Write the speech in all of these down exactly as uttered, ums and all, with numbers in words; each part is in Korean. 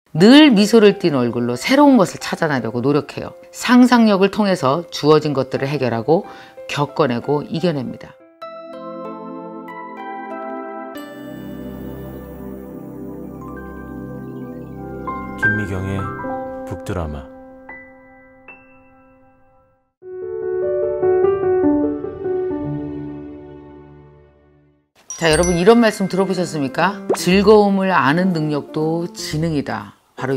늘 미소를 띤 얼굴로 새로운 것을 찾아내려고 노력해요. 상상력을 통해서 주어진 것들을 해결하고 겪어내고 이겨냅니다. 김미경의 북드라마. 자, 여러분 이런 말씀 들어보셨습니까? 즐거움을 아는 능력도 지능이다. 바로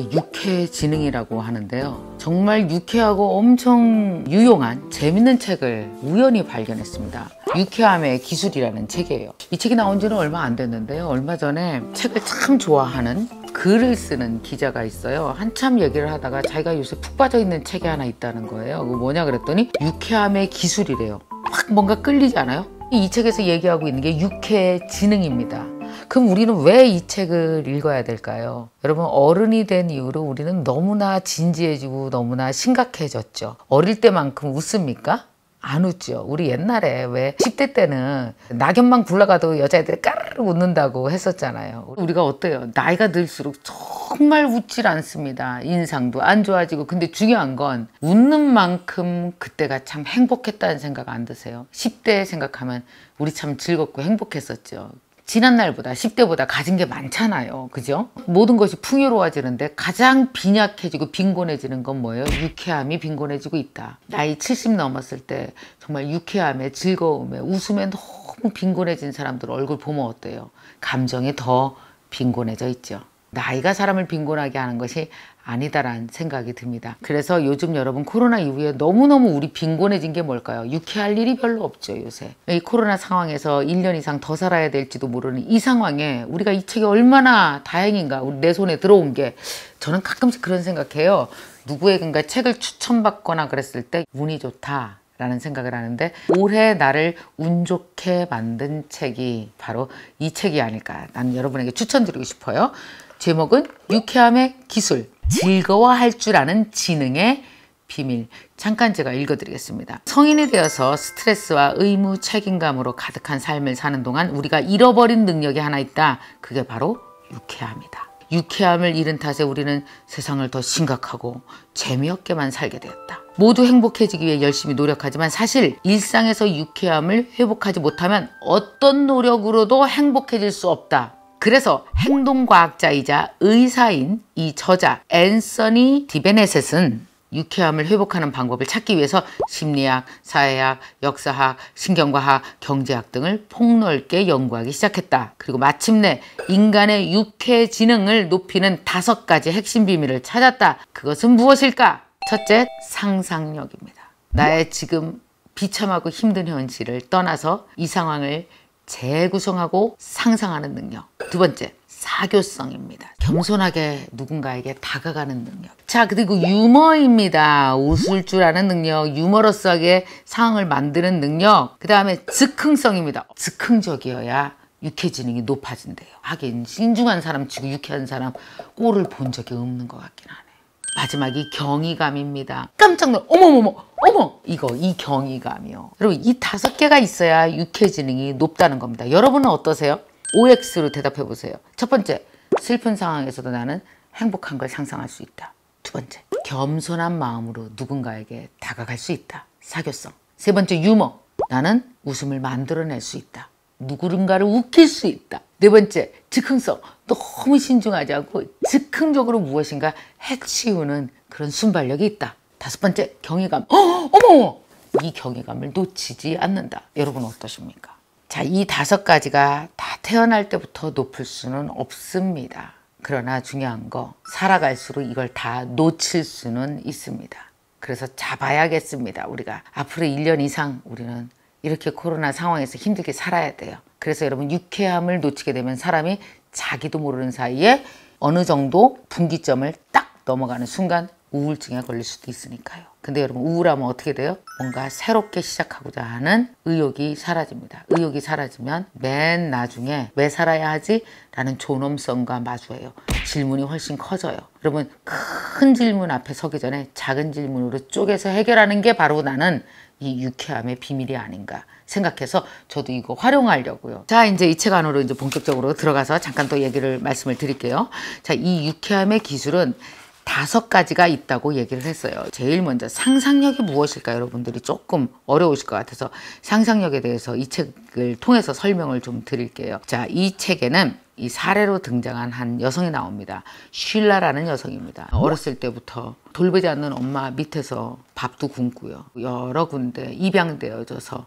유쾌지능이라고 하는데요. 정말 유쾌하고 엄청 유용한 재밌는 책을 우연히 발견했습니다. 유쾌함의 기술이라는 책이에요. 이 책이 나온 지는 얼마 안 됐는데요. 얼마 전에 책을 참 좋아하는 글을 쓰는 기자가 있어요. 한참 얘기를 하다가 자기가 요새 푹 빠져있는 책이 하나 있다는 거예요. 그거 뭐냐 그랬더니 유쾌함의 기술이래요. 막 뭔가 끌리지 않아요? 이 책에서 얘기하고 있는 게 유쾌지능입니다. 그럼 우리는 왜 이 책을 읽어야 될까요? 여러분, 어른이 된 이후로 우리는 너무나 진지해지고 너무나 심각해졌죠. 어릴 때만큼 웃습니까? 안 웃죠. 우리 옛날에 왜 십 대 때는 낙엽만 굴러가도 여자애들이 까르르 웃는다고 했었잖아요. 우리가 어때요? 나이가 들수록 정말 웃질 않습니다. 인상도 안 좋아지고. 근데 중요한 건 웃는 만큼 그때가 참 행복했다는 생각 안 드세요? 십 대 생각하면 우리 참 즐겁고 행복했었죠. 지난 날보다 십 대보다 가진 게 많잖아요. 그죠? 모든 것이 풍요로워지는데 가장 빈약해지고 빈곤해지는 건 뭐예요? 유쾌함이 빈곤해지고 있다. 나이 칠십 넘었을 때 정말 유쾌함에 즐거움에 웃음에 너무 빈곤해진 사람들 얼굴 보면 어때요? 감정이 더 빈곤해져 있죠. 나이가 사람을 빈곤하게 하는 것이 아니다라는 생각이 듭니다. 그래서 요즘 여러분 코로나 이후에 너무너무 우리 빈곤해진 게 뭘까요? 유쾌할 일이 별로 없죠, 요새. 이 코로나 상황에서 일 년 이상 더 살아야 될지도 모르는 이 상황에 우리가 이 책이 얼마나 다행인가, 우리 내 손에 들어온 게. 저는 가끔씩 그런 생각해요. 누구에겐가 책을 추천받거나 그랬을 때 운이 좋다 라는 생각을 하는데, 올해 나를 운 좋게 만든 책이 바로 이 책이 아닐까. 난 여러분에게 추천드리고 싶어요. 제목은 유쾌함의 기술, 즐거워할 줄 아는 지능의 비밀. 잠깐 제가 읽어드리겠습니다. 성인이 되어서 스트레스와 의무, 책임감으로 가득한 삶을 사는 동안 우리가 잃어버린 능력이 하나 있다. 그게 바로 유쾌함이다. 유쾌함을 잃은 탓에 우리는 세상을 더 심각하고 재미없게만 살게 되었다. 모두 행복해지기 위해 열심히 노력하지만 사실 일상에서 유쾌함을 회복하지 못하면 어떤 노력으로도 행복해질 수 없다. 그래서 행동과학자이자 의사인 이 저자 앤서니 디베네셋은 유쾌함을 회복하는 방법을 찾기 위해서 심리학, 사회학, 역사학, 신경과학, 경제학 등을 폭넓게 연구하기 시작했다. 그리고 마침내 인간의 유쾌지능을 높이는 다섯 가지 핵심 비밀을 찾았다. 그것은 무엇일까? 첫째, 상상력입니다. 나의 지금 비참하고 힘든 현실을 떠나서 이 상황을 재구성하고 상상하는 능력. 두 번째, 사교성입니다. 겸손하게 누군가에게 다가가는 능력. 자, 그리고 유머입니다. 웃을 줄 아는 능력, 유머러스하게 상황을 만드는 능력. 그 다음에 즉흥성입니다. 즉흥적이어야 유쾌지능이 높아진대요. 하긴 신중한 사람 치고 유쾌한 사람 꼴을 본 적이 없는 것 같긴 하네. 마지막이 경이감입니다. 깜짝 놀라, 어머머머, 어머! 이거, 이 경이감이요. 여러분, 이 다섯 개가 있어야 유쾌지능이 높다는 겁니다. 여러분은 어떠세요? 오엑스로 대답해 보세요. 첫 번째, 슬픈 상황에서도 나는 행복한 걸 상상할 수 있다. 두 번째, 겸손한 마음으로 누군가에게 다가갈 수 있다. 사교성. 세 번째, 유머. 나는 웃음을 만들어낼 수 있다. 누군가를 웃길 수 있다. 네 번째, 즉흥성. 너무 신중하지 않고 즉흥적으로 무엇인가 해치우는 그런 순발력이 있다. 다섯 번째, 경이감. 어, 어머! 이 경이감을 놓치지 않는다. 여러분 어떠십니까? 자, 이 다섯 가지가 다 태어날 때부터 높을 수는 없습니다. 그러나 중요한 거, 살아갈수록 이걸 다 놓칠 수는 있습니다. 그래서 잡아야겠습니다. 우리가 앞으로 일 년 이상 우리는 이렇게 코로나 상황에서 힘들게 살아야 돼요. 그래서 여러분, 유쾌함을 놓치게 되면 사람이 자기도 모르는 사이에 어느 정도 분기점을 딱 넘어가는 순간 우울증에 걸릴 수도 있으니까요. 근데 여러분, 우울하면 어떻게 돼요? 뭔가 새롭게 시작하고자 하는 의욕이 사라집니다. 의욕이 사라지면 맨 나중에 왜 살아야 하지? 라는 존엄성과 마주해요. 질문이 훨씬 커져요. 여러분, 큰 큰 질문 앞에 서기 전에 작은 질문으로 쪼개서 해결하는 게 바로 나는 이 유쾌함의 비밀이 아닌가 생각해서 저도 이거 활용하려고요. 자, 이제 이 책 안으로 이제 본격적으로 들어가서 잠깐 또 얘기를 말씀을 드릴게요. 자, 이 유쾌함의 기술은 다섯 가지가 있다고 얘기를 했어요. 제일 먼저 상상력이 무엇일까 여러분들이 조금 어려우실 것 같아서 상상력에 대해서 이 책을 통해서 설명을 좀 드릴게요. 자, 이 책에는 이 사례로 등장한 한 여성이 나옵니다. 쉴라라는 여성입니다. 어렸을 때부터 돌보지 않는 엄마 밑에서 밥도 굶고요. 여러 군데 입양되어져서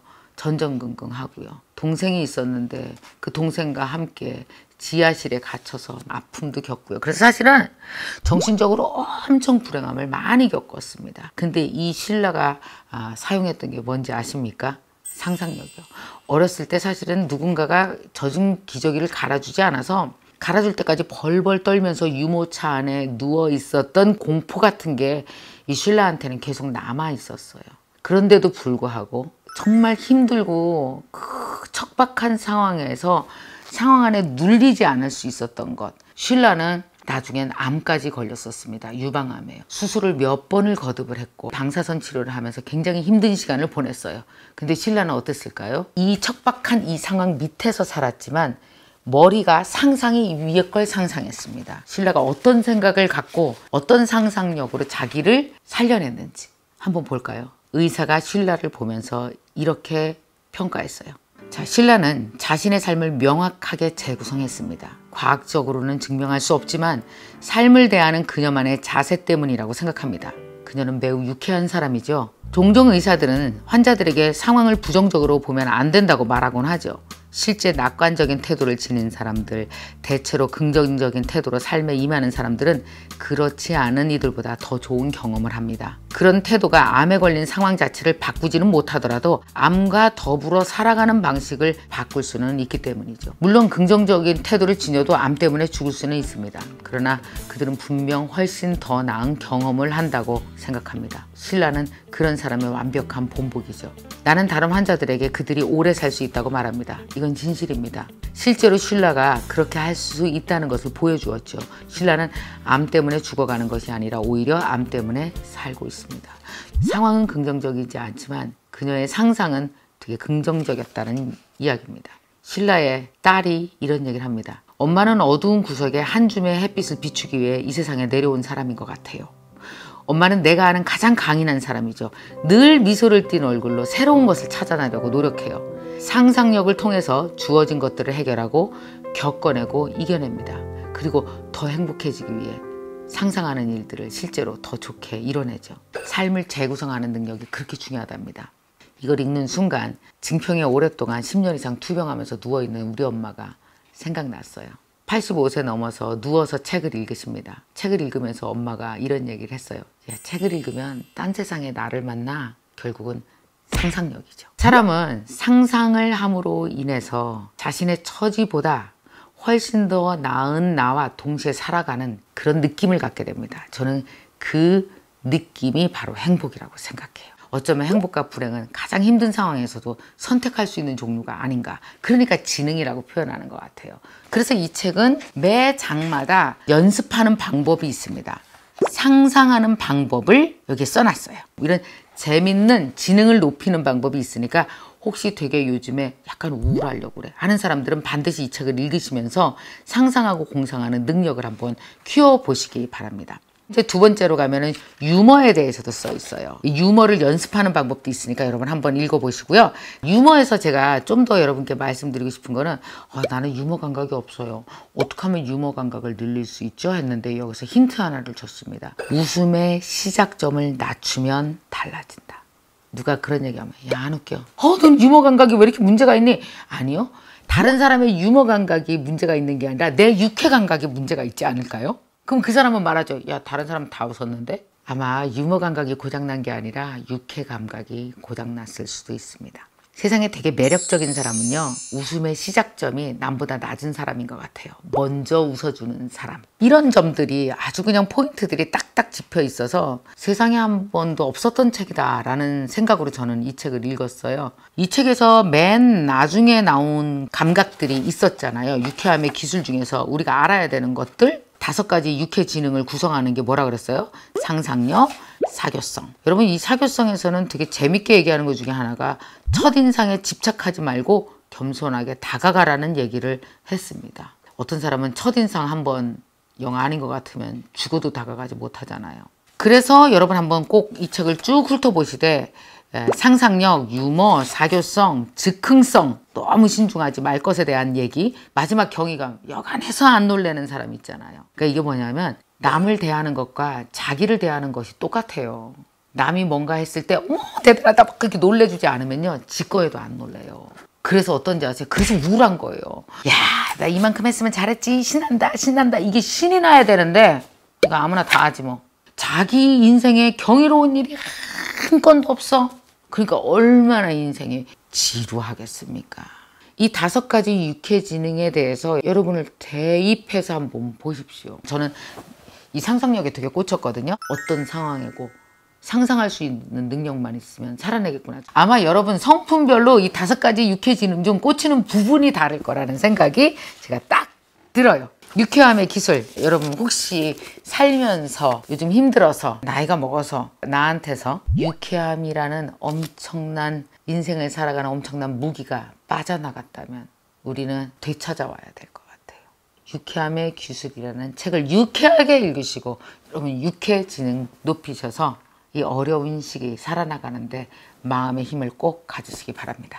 전전긍긍하고요. 동생이 있었는데 그 동생과 함께 지하실에 갇혀서 아픔도 겪고요. 그래서 사실은 정신적으로 엄청 불행함을 많이 겪었습니다. 근데 이 쉴라가 아, 사용했던 게 뭔지 아십니까? 상상력이요. 어렸을 때 사실은 누군가가 젖은 기저귀를 갈아주지 않아서 갈아줄 때까지 벌벌 떨면서 유모차 안에 누워 있었던 공포 같은 게 이 쉴라한테는 계속 남아 있었어요. 그런데도 불구하고 정말 힘들고 그 척박한 상황에서 상황 안에 눌리지 않을 수 있었던 것. 쉴라는 나중엔 암까지 걸렸었습니다. 유방암이에요. 수술을 몇 번을 거듭을 했고 방사선 치료를 하면서 굉장히 힘든 시간을 보냈어요. 근데 쉴라는 어땠을까요? 이 척박한 이 상황 밑에서 살았지만 머리가 상상이 위에 걸 상상했습니다. 쉴라가 어떤 생각을 갖고 어떤 상상력으로 자기를 살려냈는지 한번 볼까요? 의사가 쉴라를 보면서 이렇게 평가했어요. 자, 쉴라는 자신의 삶을 명확하게 재구성했습니다. 과학적으로는 증명할 수 없지만 삶을 대하는 그녀만의 자세 때문이라고 생각합니다. 그녀는 매우 유쾌한 사람이죠. 종종 의사들은 환자들에게 상황을 부정적으로 보면 안 된다고 말하곤 하죠. 실제 낙관적인 태도를 지닌 사람들, 대체로 긍정적인 태도로 삶에 임하는 사람들은 그렇지 않은 이들보다 더 좋은 경험을 합니다. 그런 태도가 암에 걸린 상황 자체를 바꾸지는 못하더라도 암과 더불어 살아가는 방식을 바꿀 수는 있기 때문이죠. 물론 긍정적인 태도를 지녀도 암 때문에 죽을 수는 있습니다. 그러나 그들은 분명 훨씬 더 나은 경험을 한다고 생각합니다. 쉴라는 그런 사람의 완벽한 본보기죠. 나는 다른 환자들에게 그들이 오래 살 수 있다고 말합니다. 이건 진실입니다. 실제로 쉴라가 그렇게 할 수 있다는 것을 보여주었죠. 쉴라는 암 때문에 죽어가는 것이 아니라 오히려 암 때문에 살고 있습니다. 상황은 긍정적이지 않지만 그녀의 상상은 되게 긍정적이었다는 이야기입니다. 쉴라의 딸이 이런 얘기를 합니다. 엄마는 어두운 구석에 한 줌의 햇빛을 비추기 위해 이 세상에 내려온 사람인 것 같아요. 엄마는 내가 아는 가장 강인한 사람이죠. 늘 미소를 띤 얼굴로 새로운 것을 찾아내려고 노력해요. 상상력을 통해서 주어진 것들을 해결하고 겪어내고 이겨냅니다. 그리고 더 행복해지기 위해 상상하는 일들을 실제로 더 좋게 이뤄내죠. 삶을 재구성하는 능력이 그렇게 중요하답니다. 이걸 읽는 순간 증평에 오랫동안 십 년 이상 투병하면서 누워있는 우리 엄마가 생각났어요. 팔십오 세 넘어서 누워서 책을 읽으십니다. 책을 읽으면서 엄마가 이런 얘기를 했어요. 야, 책을 읽으면 딴 세상에 나를 만나. 결국은 상상력이죠. 사람은 상상을 함으로 인해서 자신의 처지보다 훨씬 더 나은 나와 동시에 살아가는 그런 느낌을 갖게 됩니다. 저는 그 느낌이 바로 행복이라고 생각해요. 어쩌면 행복과 불행은 가장 힘든 상황에서도 선택할 수 있는 종류가 아닌가. 그러니까 지능이라고 표현하는 것 같아요. 그래서 이 책은 매 장마다 연습하는 방법이 있습니다. 상상하는 방법을 여기에 써놨어요. 이런 재밌는 지능을 높이는 방법이 있으니까 혹시 되게 요즘에 약간 우울하려고 그래 하는 사람들은 반드시 이 책을 읽으시면서 상상하고 공상하는 능력을 한번 키워보시기 바랍니다. 이제 두 번째로 가면은 유머에 대해서도 써 있어요. 유머를 연습하는 방법도 있으니까 여러분 한번 읽어보시고요. 유머에서 제가 좀 더 여러분께 말씀드리고 싶은 거는 어, 나는 유머 감각이 없어요. 어떻게 하면 유머 감각을 늘릴 수 있죠? 했는데 여기서 힌트 하나를 줬습니다. 웃음의 시작점을 낮추면 달라진다. 누가 그런 얘기하면 야, 안 웃겨. 어, 넌 유머 감각이 왜 이렇게 문제가 있니? 아니요. 다른 사람의 유머 감각이 문제가 있는 게 아니라 내 유쾌 감각에 문제가 있지 않을까요? 그럼 그 사람은 말하죠. 야, 다른 사람 다 웃었는데? 아마 유머 감각이 고장난 게 아니라 유쾌 감각이 고장났을 수도 있습니다. 세상에 되게 매력적인 사람은요, 웃음의 시작점이 남보다 낮은 사람인 것 같아요. 먼저 웃어주는 사람. 이런 점들이 아주 그냥 포인트들이 딱딱 짚여 있어서 세상에 한 번도 없었던 책이다 라는 생각으로 저는 이 책을 읽었어요. 이 책에서 맨 나중에 나온 감각들이 있었잖아요. 유쾌함의 기술 중에서 우리가 알아야 되는 것들 다섯 가지 육해 지능을 구성하는 게 뭐라 그랬어요? 상상력, 사교성. 여러분 이 사교성에서는 되게 재밌게 얘기하는 것 중에 하나가 첫인상에 집착하지 말고 겸손하게 다가가라는 얘기를 했습니다. 어떤 사람은 첫인상 한번 영 아닌 것 같으면 죽어도 다가가지 못하잖아요. 그래서 여러분 한번 꼭 이 책을 쭉 훑어보시되 상상력, 유머, 사교성, 즉흥성, 너무 신중하지 말 것에 대한 얘기, 마지막 경이감, 여간해서 안 놀래는 사람 있잖아요. 그러니까 이게 뭐냐면 남을 대하는 것과 자기를 대하는 것이 똑같아요. 남이 뭔가 했을 때 어머 대단하다 막 그렇게 놀래주지 않으면요 지 거에도 안 놀래요. 그래서 어떤지 아세요? 그래서 우울한 거예요. 야, 나 이만큼 했으면 잘했지, 신난다 신난다, 이게 신이 나야 되는데 이거 아무나 다 하지 뭐. 자기 인생에 경이로운 일이 한 건도 없어. 그러니까 얼마나 인생이 지루하겠습니까? 이 다섯 가지 육해 지능에 대해서 여러분을 대입해서 한번 보십시오. 저는 이 상상력에 되게 꽂혔거든요. 어떤 상황이고 상상할 수 있는 능력만 있으면 살아내겠구나. 아마 여러분 성품별로 이 다섯 가지 육해 지능 좀 꽂히는 부분이 다를 거라는 생각이 제가 딱 들어요. 유쾌함의 기술, 여러분 혹시 살면서 요즘 힘들어서 나이가 먹어서 나한테서 유쾌함이라는 엄청난 인생을 살아가는 엄청난 무기가 빠져나갔다면 우리는 되찾아와야 될 것 같아요. 유쾌함의 기술이라는 책을 유쾌하게 읽으시고 여러분 육해 지능 높이셔서 이 어려운 시기 살아나가는데 마음의 힘을 꼭 가지시기 바랍니다.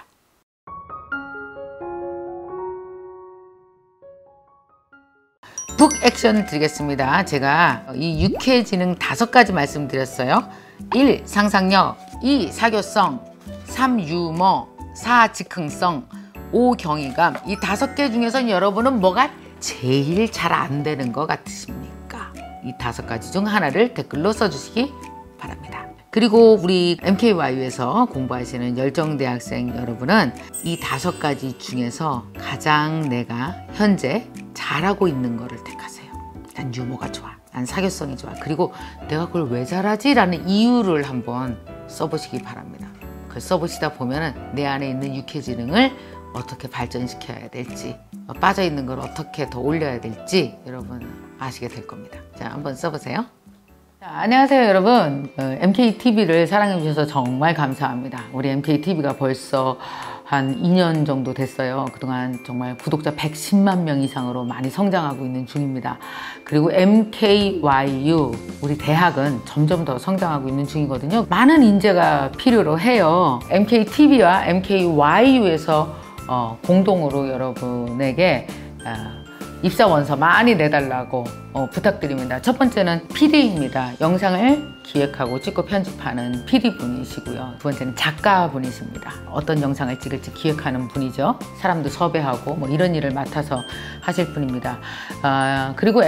북 액션 드리겠습니다. 제가 이 육해 지능 다섯 가지 말씀드렸어요. 일. 상상력, 이. 사교성, 삼. 유머, 사. 즉흥성, 오. 경이감. 이 다섯 개 중에서 여러분은 뭐가 제일 잘 안 되는 것 같으십니까? 이 다섯 가지 중 하나를 댓글로 써주시기 바랍니다. 그리고 우리 엠케이와이유에서 공부하시는 열정대학생 여러분은 이 다섯 가지 중에서 가장 내가 현재 잘하고 있는 거를 택하세요. 난 유머가 좋아. 난 사교성이 좋아. 그리고 내가 그걸 왜 잘하지? 라는 이유를 한번 써보시기 바랍니다. 그걸 써보시다 보면 내 안에 있는 육해 지능을 어떻게 발전시켜야 될지, 빠져있는 걸 어떻게 더 올려야 될지 여러분 아시게 될 겁니다. 자, 한번 써보세요. 자, 안녕하세요 여러분. 엠케이티비를 사랑해 주셔서 정말 감사합니다. 우리 엠케이티비가 벌써 한 이 년 정도 됐어요. 그동안 정말 구독자 백십만 명 이상으로 많이 성장하고 있는 중입니다. 그리고 엠케이와이유 우리 대학은 점점 더 성장하고 있는 중이거든요. 많은 인재가 필요로 해요. 엠케이티비와 엠케이와이유에서 어, 공동으로 여러분에게 어, 입사 원서 많이 내달라고 어, 부탁드립니다. 첫 번째는 피디입니다. 영상을 기획하고 찍고 편집하는 피디분이시고요. 두 번째는 작가분이십니다. 어떤 영상을 찍을지 기획하는 분이죠. 사람도 섭외하고 뭐 이런 일을 맡아서 하실 분입니다. 아, 그리고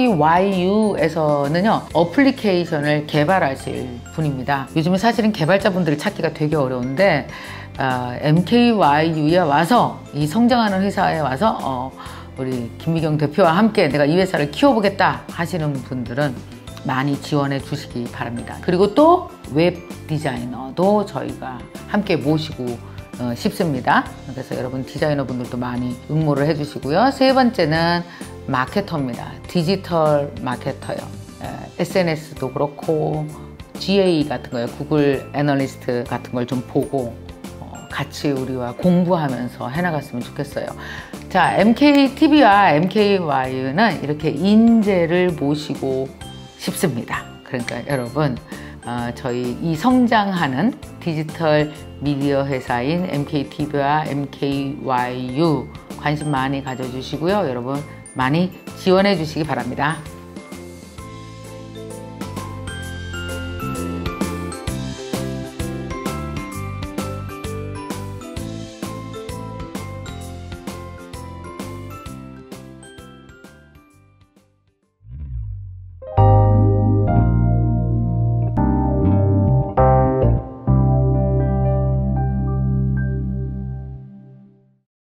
엠케이와이유에서는요 어플리케이션을 개발하실 분입니다. 요즘은 사실은 개발자분들을 찾기가 되게 어려운데 아, 엠케이와이유에 와서 이 성장하는 회사에 와서 어, 우리 김미경 대표와 함께 내가 이 회사를 키워보겠다 하시는 분들은 많이 지원해 주시기 바랍니다. 그리고 또 웹 디자이너도 저희가 함께 모시고 어, 싶습니다. 그래서 여러분 디자이너 분들도 많이 응모를 해주시고요. 세 번째는 마케터입니다. 디지털 마케터요. 에스엔에스도 그렇고 지에이 같은 거요. 구글 애널리스트 같은 걸 좀 보고 같이 우리와 공부하면서 해나갔으면 좋겠어요. 자, 엠케이티비와 엠케이와이유는 이렇게 인재를 모시고 싶습니다. 그러니까 여러분 어, 저희 이 성장하는 디지털 미디어 회사인 엠케이티비와 엠케이와이유 관심 많이 가져주시고요. 여러분 많이 지원해 주시기 바랍니다.